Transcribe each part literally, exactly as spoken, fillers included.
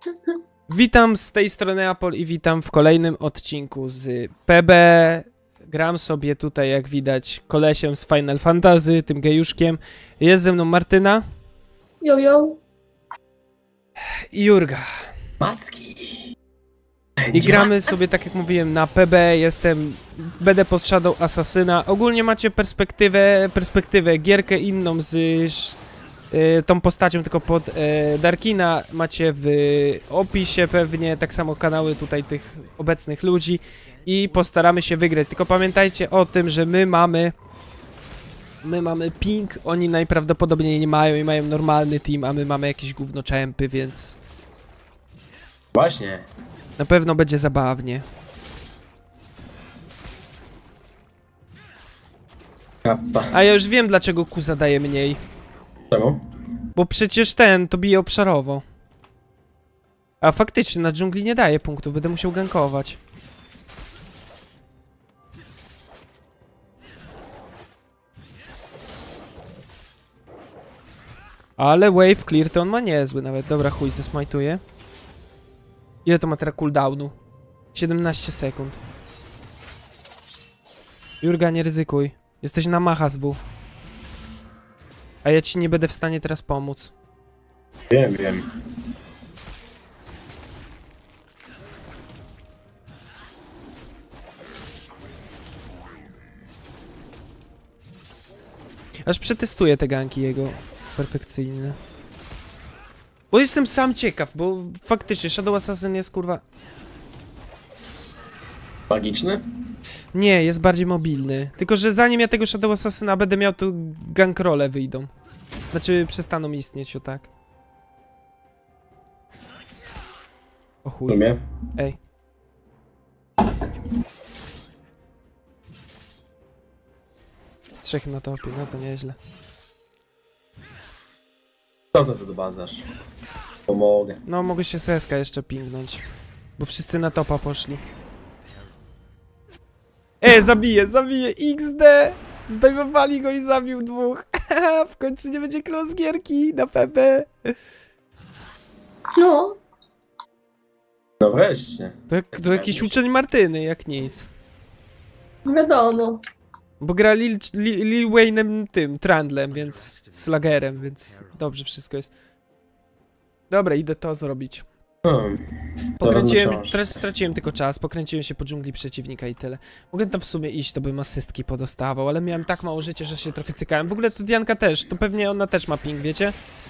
Witam z tej strony Apol i witam w kolejnym odcinku z P B. Gram sobie tutaj, jak widać, kolesiem z Final Fantasy, tym gejuszkiem. Jest ze mną Martyna. Jo, jo. I Jurga. Macki. I gramy sobie, tak jak mówiłem, na P B. Jestem, będę pod Shadow Assassina. Ogólnie macie perspektywę, perspektywę, gierkę inną z y, tą postacią, tylko pod y, Darkina. Macie w opisie pewnie, tak samo kanały tutaj tych obecnych ludzi. I postaramy się wygrać. Tylko pamiętajcie o tym, że my mamy... My mamy ping, oni najprawdopodobniej nie mają i mają normalny team, a my mamy jakieś gówno czempy, więc... Właśnie. Na pewno będzie zabawnie. Kappa. A ja już wiem, dlaczego Q zadaje mniej. Czemu? Bo przecież ten to bije obszarowo. A faktycznie na dżungli nie daje punktów, będę musiał gankować. Ale wave clear to on ma niezły nawet. Dobra, chuj, zesmajtuje. Ile to ma teraz cooldownu? siedemnaście sekund. Jurga, nie ryzykuj. Jesteś na macha z W. A ja ci nie będę w stanie teraz pomóc. Wiem, wiem. Aż przetestuję te ganki jego perfekcyjne. Bo jestem sam ciekaw, bo faktycznie Shadow Assassin jest kurwa... Magiczny? Nie, jest bardziej mobilny. Tylko że zanim ja tego Shadow Assassina będę miał, to gankrole wyjdą. Znaczy przestaną istnieć, o tak. O chuj. Umie. Ej. Trzech na topie, no to nieźle. Co to za bazasz? Pomogę. No, mogę się seska jeszcze pingnąć. Bo wszyscy na topa poszli. E, zabiję, zabiję, X D! Zdejmowali go i zabił dwóch. W końcu nie będzie close gierki na P B. No. No wreszcie. To, to jakiś uczeń Martyny, jak nic. Wiadomo. Bo gra Lil, Lil, Lil Wayne'em tym, Trandlem, więc... Slagerem, więc dobrze wszystko jest. Dobra, idę to zrobić. Hmm. Pokręciłem, teraz straciłem tylko czas, pokręciłem się po dżungli przeciwnika i tyle. Mogłem tam w sumie iść, to bym asystki podostawał, ale miałem tak mało życia, że się trochę cykałem. W ogóle to Dianka też, to pewnie ona też ma ping, wiecie?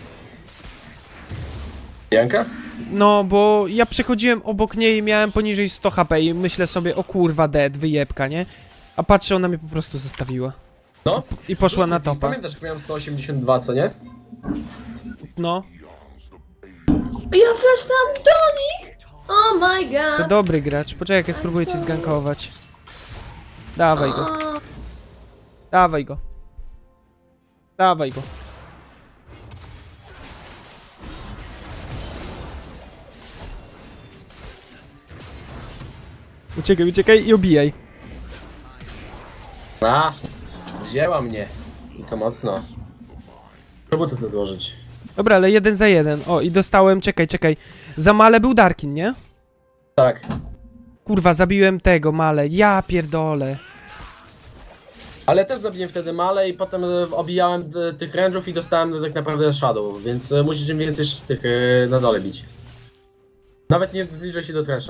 Janka? No, bo ja przechodziłem obok niej i miałem poniżej sto H P i myślę sobie, o kurwa, dead, wyjebka, nie? A patrzę, ona mnie po prostu zostawiła. No. I poszła na topa. Pamiętasz, jak miałem sto osiemdziesiąt dwa, co nie? No. Ja wracam do nich! Oh my god! To dobry gracz. Poczekaj, jak ja spróbuję cię zgankować. Dawaj go. O, Dawaj go. Dawaj go. Uciekaj, uciekaj i obijaj. A, wzięła mnie. I to mocno. Próbuję to sobie złożyć. Dobra, ale jeden za jeden. O, i dostałem, czekaj, czekaj. Za Male był Darkin, nie? Tak. Kurwa, zabiłem tego Male. Ja pierdolę. Ale też zabiłem wtedy Male i potem e, obijałem d- tych range'ów i dostałem tak naprawdę Shadow, więc e, musisz im więcej sz- tych e, na dole bić. Nawet nie zbliżaj się do Trasha.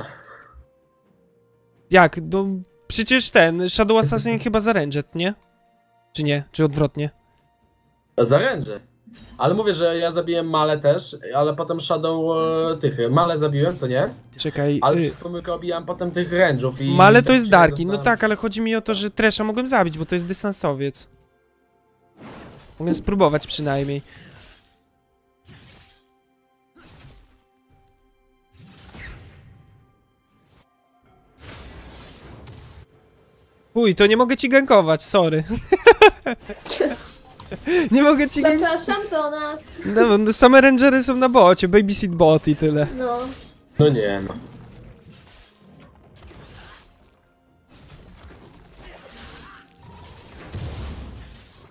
Jak? No, przecież ten, Shadow Assassin chyba za ranged, nie? Czy nie? Czy odwrotnie? Za range. Ale mówię, że ja zabiłem Male też, ale potem Shadow e, tych Male zabiłem, co nie? Czekaj. Ale Y przez pomyłkę obijałem potem tych range'ów i... Male to tak jest się Darkin, no dostałem. tak, ale chodzi mi o to, że Tresha mogłem zabić, bo to jest dystansowiec. Mogę spróbować przynajmniej. Uj, to nie mogę ci gankować, sorry. Nie mogę ci gankować. zapraszam do nas. No, no, same rangery są na bocie, babysit bot i tyle. No. No nie no.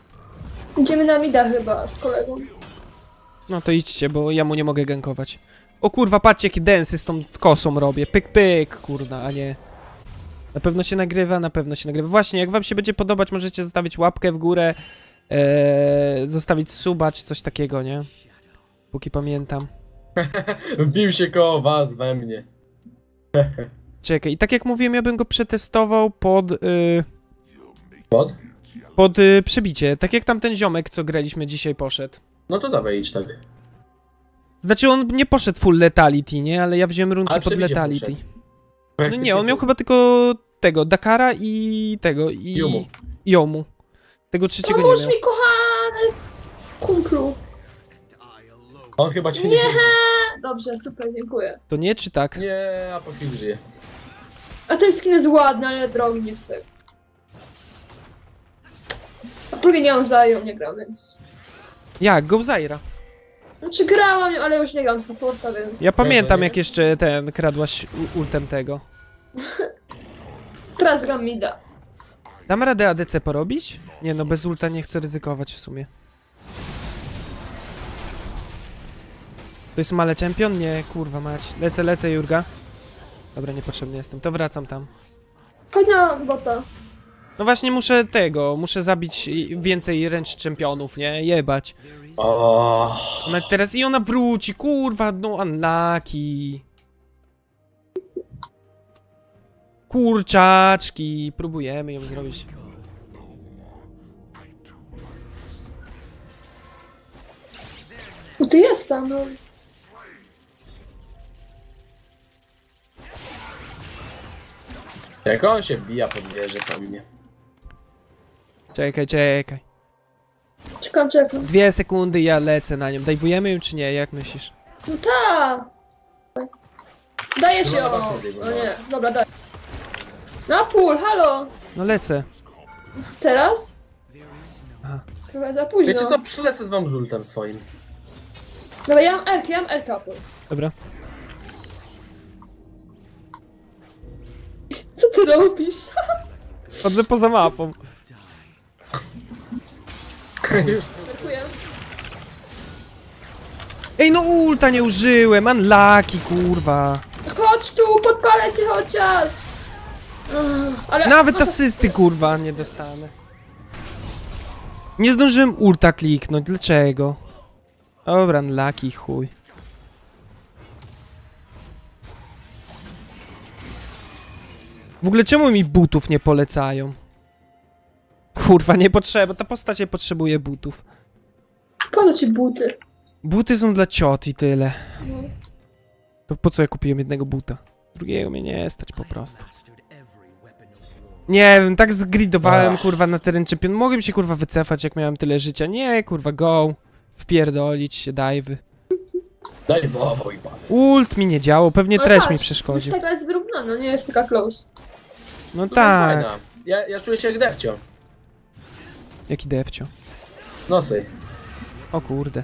Idziemy na mida chyba z kolegą. No to idźcie, bo ja mu nie mogę gankować. O kurwa, patrzcie jakie densy z tą kosą robię. Pyk, pyk, kurna, a nie. Na pewno się nagrywa, na pewno się nagrywa. Właśnie, jak wam się będzie podobać, możecie zostawić łapkę w górę, ee, zostawić suba czy coś takiego, nie? Póki pamiętam. Wbił się koło was we mnie. Czekaj, i tak jak mówiłem, ja bym go przetestował pod... Yy, Pod? pod yy, przebicie. Tak jak tamten ziomek, co graliśmy dzisiaj, poszedł. No to dawaj, idź tak. Znaczy on nie poszedł full letality, nie? Ale ja wziąłem runki Ale pod przebicie letality. poszedł. No nie, on miał chyba tylko tego, Dakara i tego, i... Jomu. Jomu. Tego trzeciego nie Pomóż miał. mi, kochany kumplu. On chyba cię Nie. nie... Dobrze, super, dziękuję. To nie, czy tak? Nie, a po chwili żyje. A ten skin jest ładny, ale drogi, nie chcę. A później nie mam zajął, nie gram, więc... Jak? Go Zaira. Znaczy grałam, ale już nie gram supporta, więc... Ja pamiętam nie? jak jeszcze ten, kradłaś u- ultem tego. Teraz gram mida. Dam radę A D C porobić? Nie no, bez ulta nie chcę ryzykować w sumie. To jest Male Champion? Nie, kurwa mać. Lecę, lecę, Jurga. Dobra, niepotrzebny jestem, to wracam tam. Chodź na bota. No właśnie muszę tego, muszę zabić i- więcej ręcz czempionów, nie? Jebać. O. Ona teraz i ona wróci, kurwa, no unlucky. Kurczaczki, próbujemy ją zrobić. No ty jest tam, no. Jak on się bija pod wieżę po mnie. Czekaj, czekaj. Czekam, czekam. Dwie sekundy, ja lecę na nią. Dajwujemy ją czy nie? Jak myślisz? No ta. Daje się, Chyba na o. was nie biegło, No no. nie, dobra, daj. Na pół, halo. No lecę. Teraz? Aha. Trochę za późno. Wiecie co, przylecę z wam z ultem swoim. Dobra, ja mam Elkę, ja mam Elkę. Dobra. Co ty robisz? Chodzę poza mapą. Już. Dziękuję. Ej, no ulta nie użyłem, unlucky, kurwa. Chodź tu, podpalę cię chociaż. Ugh, ale... Nawet asysty, kurwa, nie dostanę. Nie zdążyłem ulta kliknąć, dlaczego? Dobra, unlucky, chuj. W ogóle czemu mi butów nie polecają? Kurwa, nie potrzeba, ta postać nie potrzebuje butów. Po co ci buty? Buty są dla ciot i tyle. No. To po co ja kupiłem jednego buta? Drugiego mnie nie stać po prostu. Nie wiem, tak zgridowałem, Ach. kurwa, na teren champion. Mogłem się, kurwa, wycofać, jak miałem tyle życia. Nie, kurwa, go. Wpierdolić się, dajwy. Daj wowo i padł. Ult mi nie działo, pewnie Ale trash mi patrz, przeszkodził. Już ta gra jest wyrównana, nie jest taka close. No To jest tak. fajna. Ja, ja czuję się jak Defcio. Jaki defcio. Nosy. O kurde.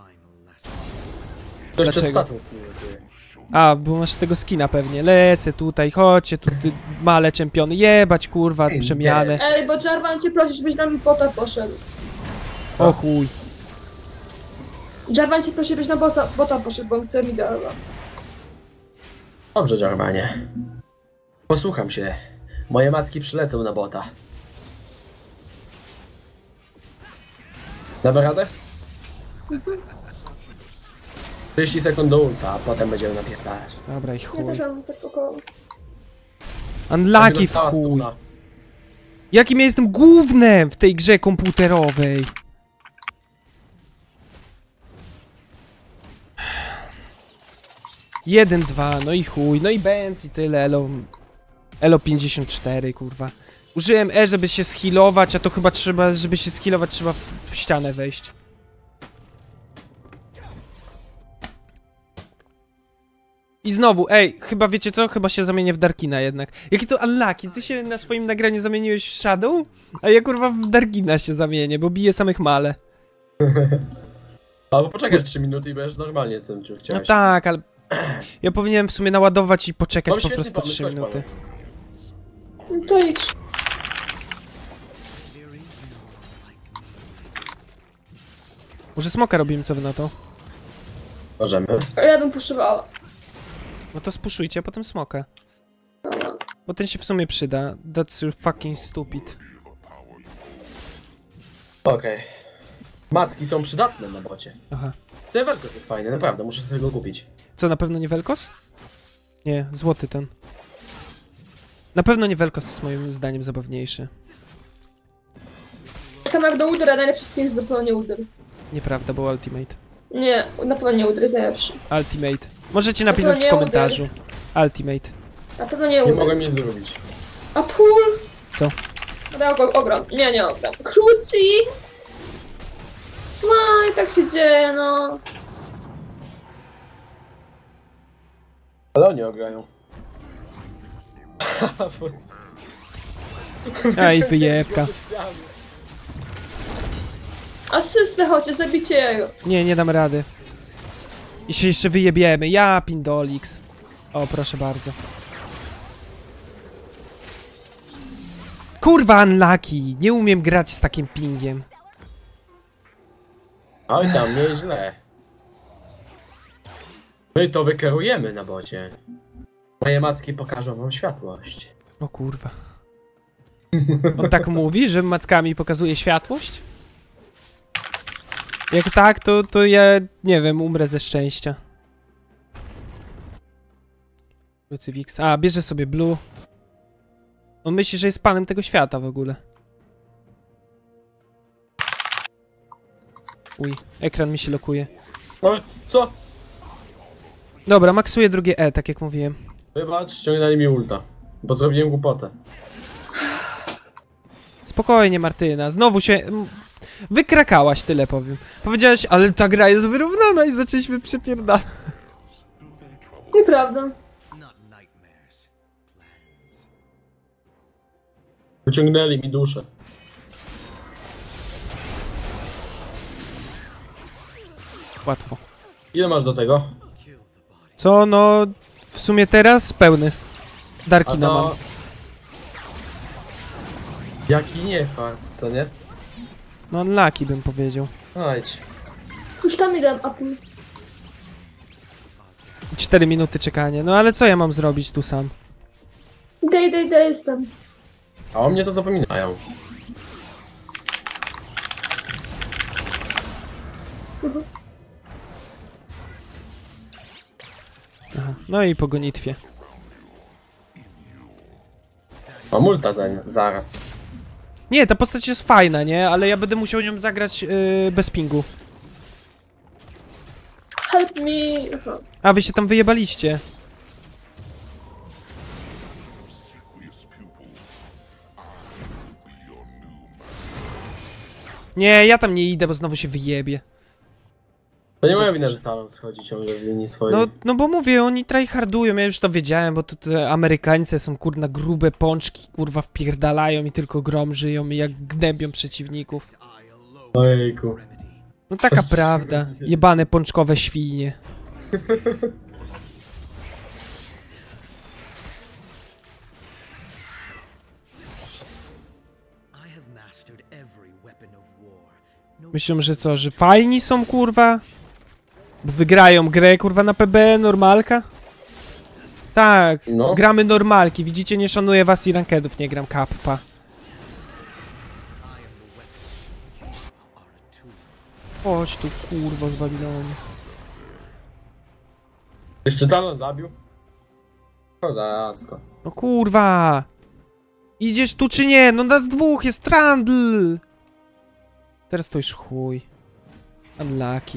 To jeszcze Dlaczego? statut nie czuję. A, bo masz tego skina pewnie. Lecę tutaj, chodźcie, tu ty male czempiony. Jebać, kurwa, Ej, przemianę. Ej, bo Jarvan cię prosi, żebyś na mi bota poszedł. O chuj. Jarvan cię prosi, żebyś na bota, bota poszedł, bo on chce mi dała. Dobrze, Jarvanie. Posłucham się. Moje macki przylecą na bota. Damy radę? trzydzieści sekund do ulta, a potem będziemy napierdalać. Dobra i Ja chuj. też mam tak około. Unlucky w Dostała chuj. stuna. Jakim ja jestem gównem w tej grze komputerowej. Jeden, dwa, no i chuj, no i Benz i tyle, elo... Elo pięćdziesiąt cztery, kurwa. Użyłem E, żeby się schilować, a to chyba trzeba, żeby się schilować, trzeba w, w ścianę wejść. I znowu, ej, chyba wiecie co? Chyba się zamienię w Darkina jednak. Jaki to unlucky, ty się na swoim nagraniu zamieniłeś w Shadow? A ja kurwa w Darkina się zamienię, bo bije samych male. Albo poczekasz trzy minuty i będziesz normalnie tym, czym No chciałeś. tak, ale... Ja powinienem w sumie naładować i poczekać Mam po świetny prostu pomysł, trzy chodź, minuty. No to idź. Może smoka robimy, co wy na to? Możemy. Ja bym puszowała. No to spuszujcie, a potem smoka. Bo ten się w sumie przyda. That's fucking stupid. Okej. Okay. Macki są przydatne na bocie. Aha. Ten Velkos jest fajny, naprawdę, muszę sobie go kupić. Co, na pewno nie Velkos? Nie, złoty ten. Na pewno nie Velkos jest moim zdaniem zabawniejszy. Sam jak do Udra, najlepszy skin jest zupełnie Udr. Nieprawda, bo Ultimate. Nie, na pewno nie Udr jest najlepszy. Ultimate. Możecie napisać w komentarzu. Ultimate. Na pewno nie Nie Udr. mogę mnie zrobić. A Pool? Co? Ja go ogram. Nie, nie ogram. Krucji? No i tak się dzieje, no. Ale oni ograją. Aj, wyjebka. Asystę chociaż, zabicie jego. Nie, nie dam rady. I się jeszcze wyjebiemy. Ja, Pindolix. O, proszę bardzo. Kurwa, unlucky. Nie umiem grać z takim pingiem. Oj tam, nieźle. My to wykierujemy na bocie. Moje macki pokażą wam światłość. O kurwa. On tak mówi, że mackami pokazuje światłość? Jak tak, to, to ja, nie wiem, umrę ze szczęścia. Crucifix. A, bierze sobie blue. On myśli, że jest panem tego świata w ogóle. Uj, ekran mi się lokuje. No, co? Dobra, maksuję drugie E, tak jak mówiłem. Wybacz, ściągnęli mi ulta. Bo zrobiłem głupotę. Spokojnie, Martyna, znowu się... m, wykrakałaś, tyle powiem. Powiedziałaś, ale ta gra jest wyrównana i zaczęliśmy przepierdalać. Nieprawda. Wyciągnęli mi duszę. Łatwo. Ile masz do tego? Co, no... W sumie teraz pełny. A Darkina mam. co? Jaki nie fakt, co nie? No unlucky bym powiedział. Chodź. Już tam idę, Apple. Cztery minuty czekania. No ale co ja mam zrobić tu sam? Idę, idę, idę, jestem. A o mnie to zapominają. Mhm. Aha. No i po gonitwie. Mam ulta za, zaraz. Nie, ta postać jest fajna, nie? Ale ja będę musiał nią zagrać yy, bez pingu. Help me. Aha. A, wy się tam wyjebaliście. Nie, ja tam nie idę, bo znowu się wyjebie. To nie moja wina, że talon schodzi ciągle w linii swojej. No, no bo mówię, oni tryhardują, ja już to wiedziałem, bo to te Amerykańcy są kurna grube pączki, kurwa wpierdalają i tylko grom żyją i jak gnębią przeciwników. Ojejku. No taka prawda, jebane pączkowe świnie. Myślą, że co, że fajni są kurwa? Bo wygrają grę kurwa na P B, normalka? Tak, No. gramy normalki, widzicie, nie szanuję was i rankedów, nie gram kappa. Chodź tu kurwa z Babilonu. Jeszcze talon zabił? No zacko. No kurwa! Idziesz tu czy nie? No nas dwóch, jest Trundle! Teraz to już chuj. Unlucky.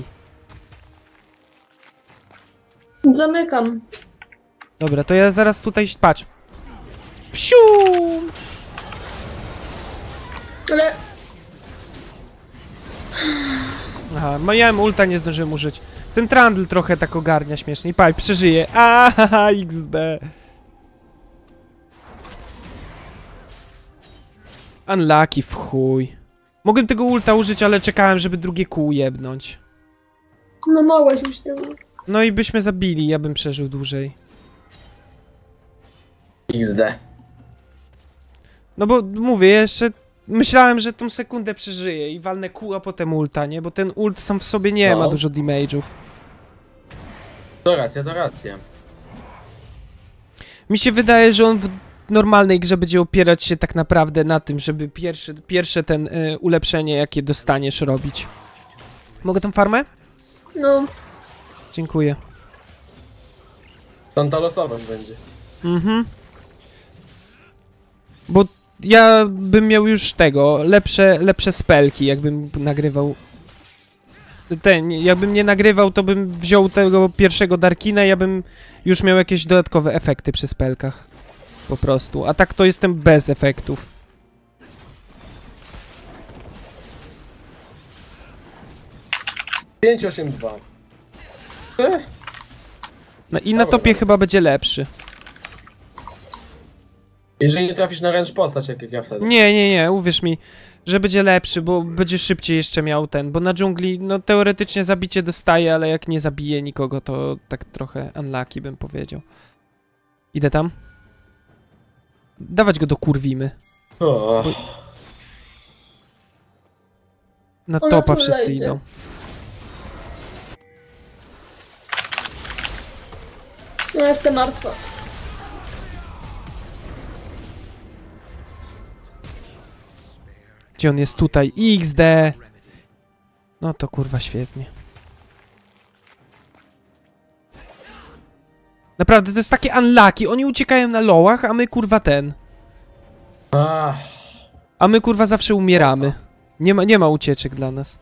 Zamykam. Dobra, to ja zaraz tutaj... Patrz. Psiu! Ale Aha, miałem ulta, nie zdążyłem użyć. Ten Trundle trochę tak ogarnia śmiesznie. I paj, przeżyje. Ahaha, X D. Unlucky w chuj. Mogłem tego ulta użyć, ale czekałem, żeby drugie kół jebnąć. no mogłeś już tego. No i byśmy zabili, ja bym przeżył dłużej. X D. No bo mówię, jeszcze myślałem, że tą sekundę przeżyję i walnę kół, a potem ulta, nie? Bo ten ult sam w sobie nie No. ma dużo damage'ów. To racja, to racja. Mi się wydaje, że on w normalnej grze będzie opierać się tak naprawdę na tym, żeby pierwszy, pierwsze ten y, ulepszenie, jakie dostaniesz, robić. Mogę tą farmę? No, Dziękuję. Tam to losowe będzie. Mhm. Bo ja bym miał już tego, lepsze, lepsze spelki, jakbym nagrywał. Ten, jakbym nie nagrywał, to bym wziął tego pierwszego Darkina i ja bym już miał jakieś dodatkowe efekty przy spelkach. Po prostu. A tak to jestem bez efektów. pięć osiem dwa. Eh, No i na Dobra, topie dobra. chyba będzie lepszy. Jeżeli nie trafisz na ręcz postać, jak ja wtedy. Nie, nie, nie, uwierz mi, że będzie lepszy, bo będzie szybciej jeszcze miał ten, bo na dżungli, no teoretycznie zabicie dostaje, ale jak nie zabije nikogo, to tak trochę unlucky bym powiedział. Idę tam. Dawać go do kurwimy. O, Na Ona topa tu wszyscy lejdzie. idą. ja jestem martwa. Gdzie on jest tutaj? iks de. No to kurwa świetnie. Naprawdę, to jest takie unlucky. Oni uciekają na lołach, a my kurwa ten. Ach, A my kurwa zawsze umieramy. Nie ma, nie ma ucieczek dla nas.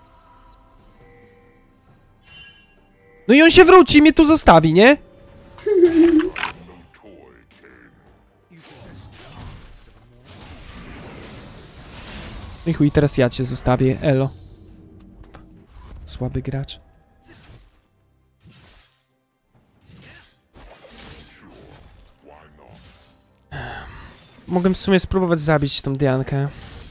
No i on się wróci i mnie tu zostawi, nie? No i chuj, teraz ja cię zostawię, elo. Słaby gracz. Mogę w sumie spróbować zabić tą Diankę.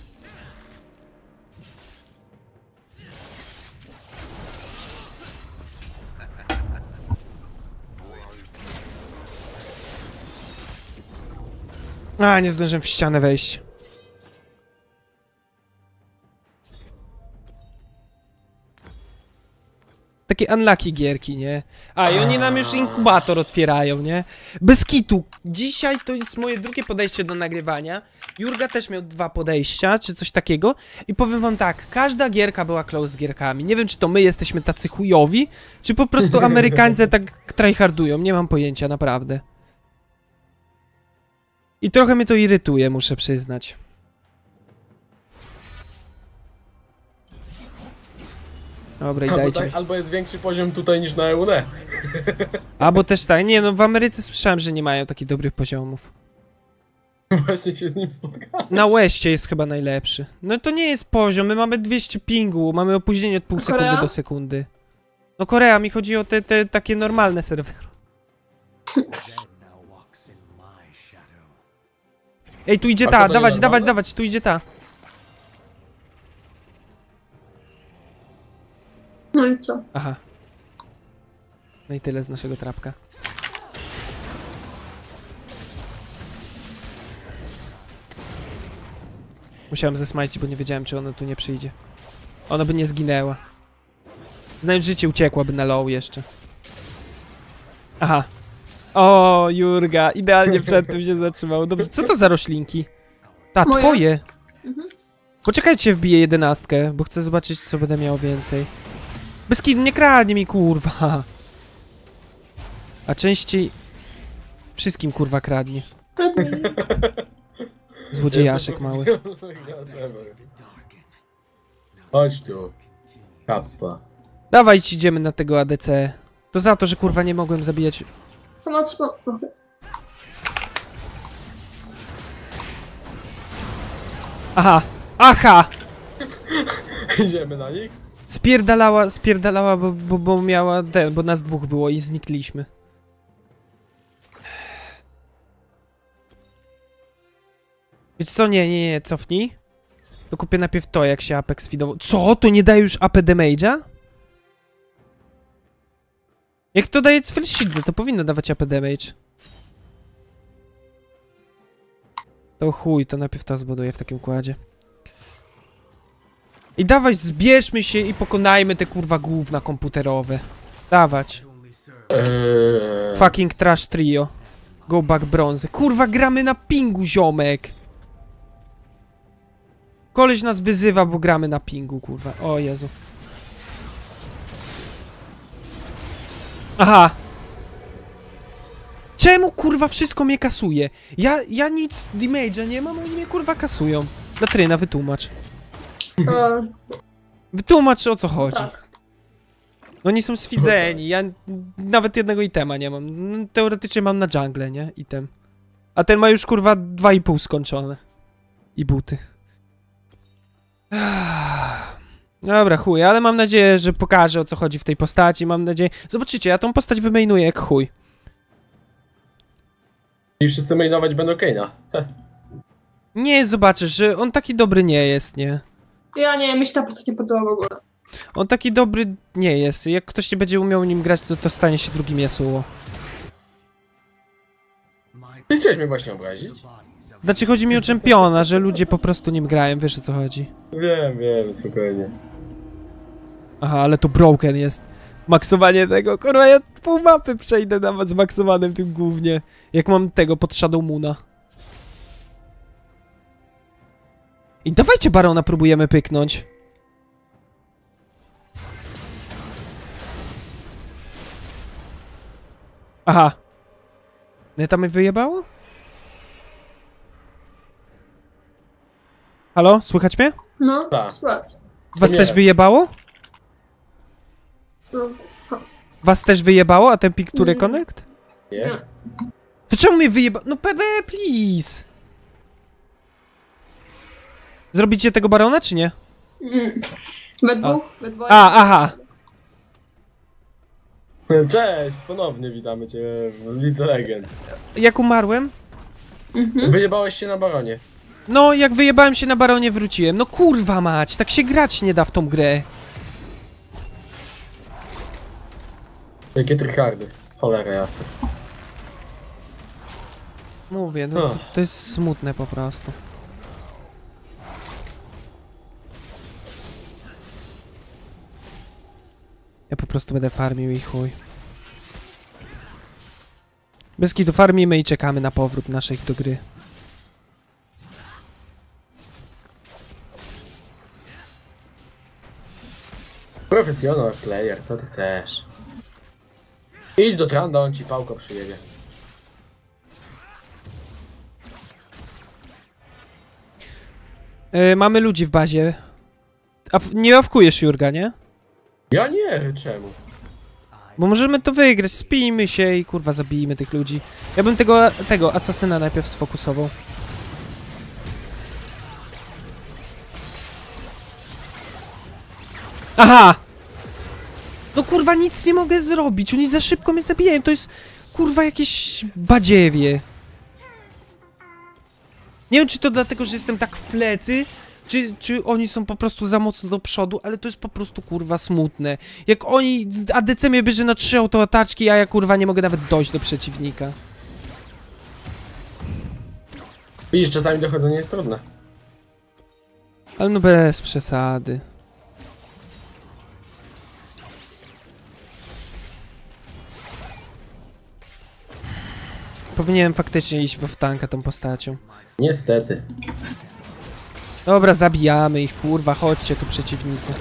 A, nie zdążyłem w ścianę wejść. Takie unlucky gierki, nie? A, i oni nam już inkubator otwierają, nie? Bez kitu. Dzisiaj to jest moje drugie podejście do nagrywania. Jurga też miał dwa podejścia, czy coś takiego. I powiem wam tak, każda gierka była close z gierkami. Nie wiem, czy to my jesteśmy tacy chujowi, czy po prostu Amerykańcy tak tryhardują. Nie mam pojęcia, naprawdę. I trochę mnie to irytuje, muszę przyznać. Dobra, i albo, dajcie tak, mi. albo jest większy poziom tutaj niż na E U N E. Albo też tak, nie no, w Ameryce słyszałem, że nie mają takich dobrych poziomów. Właśnie się z nim spotkałem. Na Westie jest chyba najlepszy. No to nie jest poziom, my mamy dwieście pingu, mamy opóźnienie od pół A sekundy Korea? do sekundy. No Korea, mi chodzi o te, te takie normalne serwery. Ej, tu idzie A ta, co, to dawać, nienormalne? dawać, dawać, tu idzie ta. No i co? Aha. No i tyle z naszego trapka. Musiałem zesmajcić, bo nie wiedziałem, czy ona tu nie przyjdzie. Ona by nie zginęła. Znając życie, uciekłaby na low jeszcze. Aha. O, Jurga, idealnie przed tym się zatrzymało. Dobrze, co to za roślinki? Ta, Moje. twoje. Mhm. Poczekajcie, wbiję jedenastkę, bo chcę zobaczyć, co będę miał więcej. Bez kitu, nie kradnie mi, kurwa. A częściej... Wszystkim, kurwa, kradnie. Złodziejaszek mały. Chodź tu. Kappa. Dawaj, idziemy na tego A D C. To za to, że kurwa nie mogłem zabijać. To ma trzyma... Aha! Aha! Idziemy na nich? Spierdalała, spierdalała, bo, bo, bo miała ten, bo nas dwóch było i znikliśmy. Wiecie co? Nie, nie, nie, cofnij. To kupię najpierw to, jak się Apex fidował. Co? To nie daje już A P damage'a? Jak to daje Full Shield, to powinno dawać A P damage. To chuj, to najpierw to zbuduję w takim układzie. I dawaj, zbierzmy się i pokonajmy te kurwa gówna komputerowe. Dawać. Eee... Fucking trash trio. Go back bronzy. Kurwa, gramy na pingu, ziomek. Koleś nas wyzywa, bo gramy na pingu, kurwa. O Jezu. Aha. Czemu, kurwa, wszystko mnie kasuje? Ja, ja nic damage'a nie mam, oni mnie, kurwa, kasują. Latryna, wytłumacz. O, Wytłumacz, o co chodzi. tak. Oni są swidzeni, ja nawet jednego itema nie mam. No, teoretycznie mam na jungle, nie? Item. A ten ma już, kurwa, dwa i pół skończone. I buty. Dobra, chuj, ale mam nadzieję, że pokażę, o co chodzi w tej postaci. Mam nadzieję... Zobaczycie, ja tą postać wymainuję jak chuj. I wszyscy mainować będą Kane'a. Nie, zobaczysz, że on taki dobry nie jest, nie? Ja nie, mi się ta postać nie podoba w ogóle. On taki dobry nie jest. Jak ktoś nie będzie umiał nim grać, to, to stanie się drugim Yasuo. Ty chciałeś mnie właśnie obrazić? Znaczy, chodzi mi o czempiona, że ludzie po prostu nim grają, wiesz o co chodzi. Wiem, wiem, spokojnie. Aha, ale to broken jest. Maksowanie tego, kurwa, ja pół mapy przejdę nawet z maksowanym tym głównie. Jak mam tego pod Shadow Moona. I dawajcie Barona, próbujemy pyknąć. Aha. Neta mnie wyjebało? Halo? Słychać mnie? No, Tak. sytuacja. Was Nie. też wyjebało? No, ha. Was też wyjebało, a ten Picture Nie. Connect? Nie? Nie. To czemu mnie wyjeba... No P B, please! Zrobicie tego Barona, czy nie? Mm. We dwóch, we dwoje. A, aha. Cześć, ponownie witamy cię w Lidze Legend. Jak umarłem? Mhm. Wyjebałeś się na baronie. No, jak wyjebałem się na Baronie, wróciłem. No kurwa mać, tak się grać nie da w tą grę. Jakie tryhardy. Cholera jasna. Mówię, no, O. to, to jest smutne po prostu. Ja po prostu będę farmił i chuj. Bez kitu farmimy i czekamy na powrót naszych do gry. Professional player, co ty chcesz? Idź do Tranda, on ci pałko przyjedzie. Yy, mamy ludzi w bazie. A w, nie ławkujesz Jurga, nie? Ja nie, czemu? Bo możemy to wygrać, spijmy się i kurwa zabijmy tych ludzi. Ja bym tego, tego asasyna najpierw sfokusował. Aha! No kurwa nic nie mogę zrobić, oni za szybko mnie zabijają, to jest kurwa jakieś badziewie. Nie wiem czy to dlatego, że jestem tak w plecy, czy, czy oni są po prostu za mocno do przodu, ale to jest po prostu kurwa smutne. Jak oni, A D C mnie bierze na trzy autoataczki, a ja kurwa nie mogę nawet dojść do przeciwnika. Widzisz, czasami dochodzenie jest trudne. Ale no bez przesady. Powinienem faktycznie iść w tanka tą postacią. Niestety. Dobra, zabijamy ich, kurwa, chodźcie tu przeciwnicy.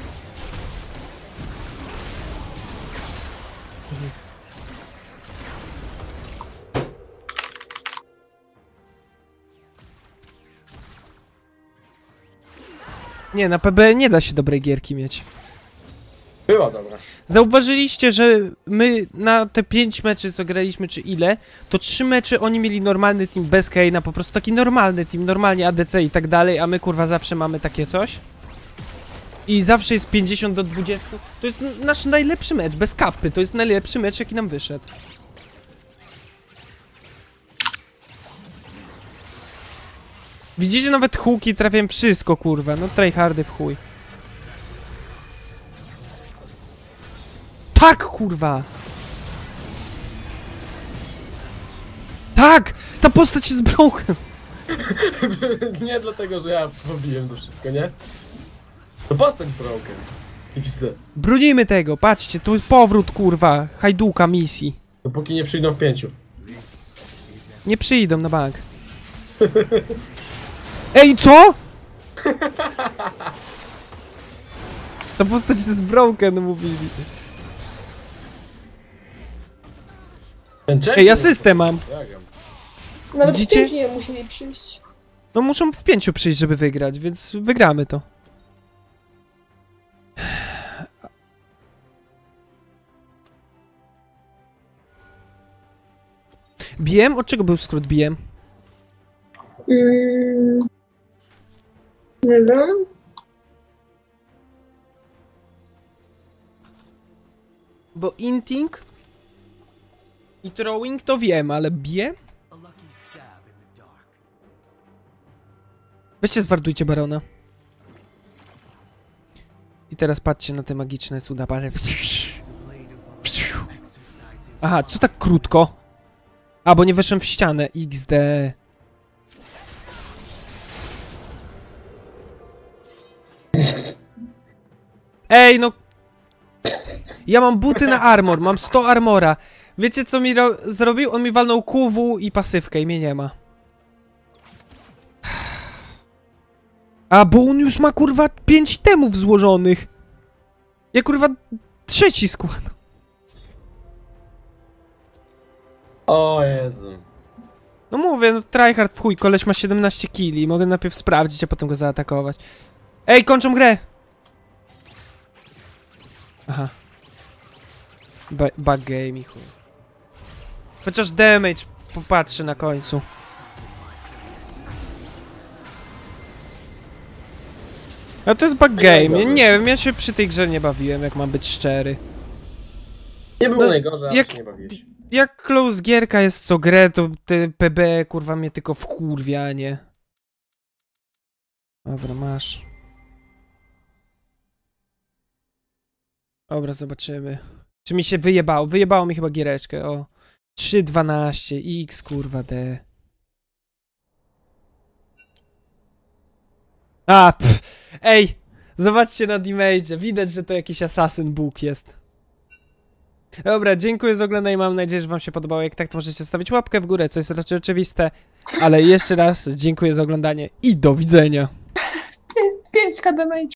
Nie, na P B nie da się dobrej gierki mieć. Była dobra. Zauważyliście, że my na te pięć meczy, co graliśmy, czy ile, to trzy mecze oni mieli normalny team bez Kane'a, po prostu taki normalny team, normalnie A D C i tak dalej, a my kurwa zawsze mamy takie coś. I zawsze jest pięćdziesiąt do dwudziestu. To jest nasz najlepszy mecz, bez kapy, to jest najlepszy mecz, jaki nam wyszedł. Widzicie, nawet huki trafiałem wszystko, kurwa, no tryhardy w chuj. Tak, kurwa! Tak! Ta postać jest broken! Nie dlatego, że ja pobiłem to wszystko, nie? To postać broken. iks de. Bronimy tego, patrzcie, tu jest powrót, kurwa, hajduka misji. Dopóki nie przyjdą w pięciu. Nie przyjdą na bank. Ej, co? Ta postać jest broken, mówili. Ten champion... Ej, asystę mam. Ja wiem. Nawet Widzicie? w pięciu nie musieli przyjść. No muszą w pięciu przyjść, żeby wygrać, więc wygramy to. B M? Od czego był skrót B M? Mm. Nie wiem. Bo inting i throwing to wiem, ale B M? Weźcie zwardujcie barona. I teraz patrzcie na te magiczne cuda, parę. Aha, co tak krótko? A, bo nie weszłem w ścianę. iks de. Ej, no. Ja mam buty na armor, mam sto armora. Wiecie co mi zrobił? On mi walnął Q W i pasywkę i mnie nie ma. A, bo on już ma kurwa pięć itemów złożonych. Ja kurwa trzeci skład. O Jezu. No mówię, no tryhard w chuj, koleś ma siedemnaście killi. Mogę najpierw sprawdzić, a potem go zaatakować. Ej, kończą grę! Aha. Ba bug game i chuj. Chociaż damage popatrzy na końcu. No to jest bug game. Ja nie wiem, ja się przy tej grze nie bawiłem, jak mam być szczery. Nie było No, najgorzej, ale jak- się nie bawiłeś. Jak close gierka jest co grę, to te P B kurwa mnie tylko wkurwia, nie? Dobra, masz. Dobra, zobaczymy. Czy mi się wyjebało? Wyjebało mi chyba giereczkę, o. trzy dwanaście, X kurwa D. A, pff. Ej! Zobaczcie na damage'e. Widać, że to jakiś Assassin Book jest. Dobra, dziękuję za oglądanie, mam nadzieję, że wam się podobało. Jak tak, to możecie stawić łapkę w górę, co jest raczej oczywiste. Ale jeszcze raz dziękuję za oglądanie i do widzenia. pięć k damage.